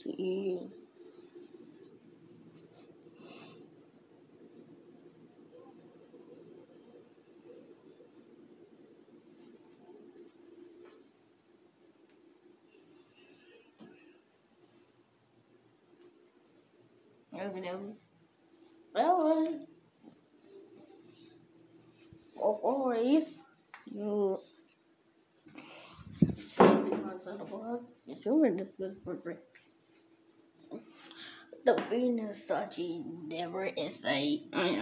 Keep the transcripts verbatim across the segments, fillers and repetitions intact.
see. Okay, that was always you. The Venus Sachi never is a.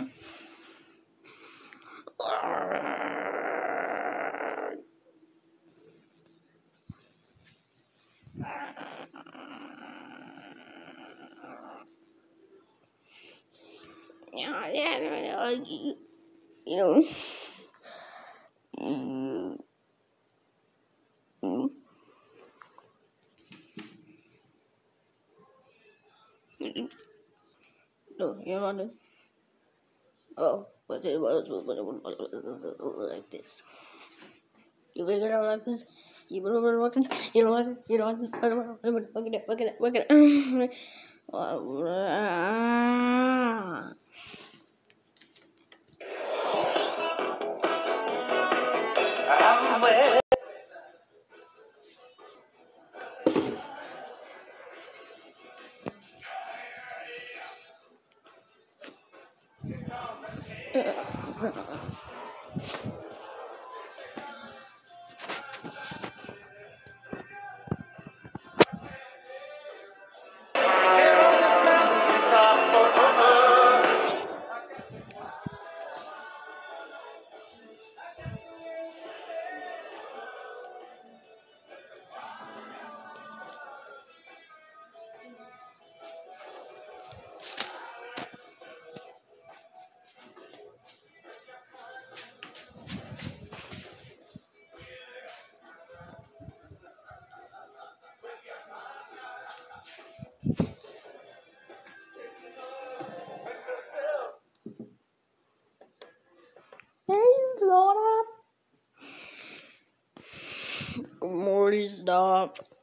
Yeah, yeah, you, you know, you, you, no, you're not. Oh, but it was like this. You figure it out like this. You know what? You know what? You know what? Look at it. Look at it. Look at it. Hey, Flora. Morty, stop.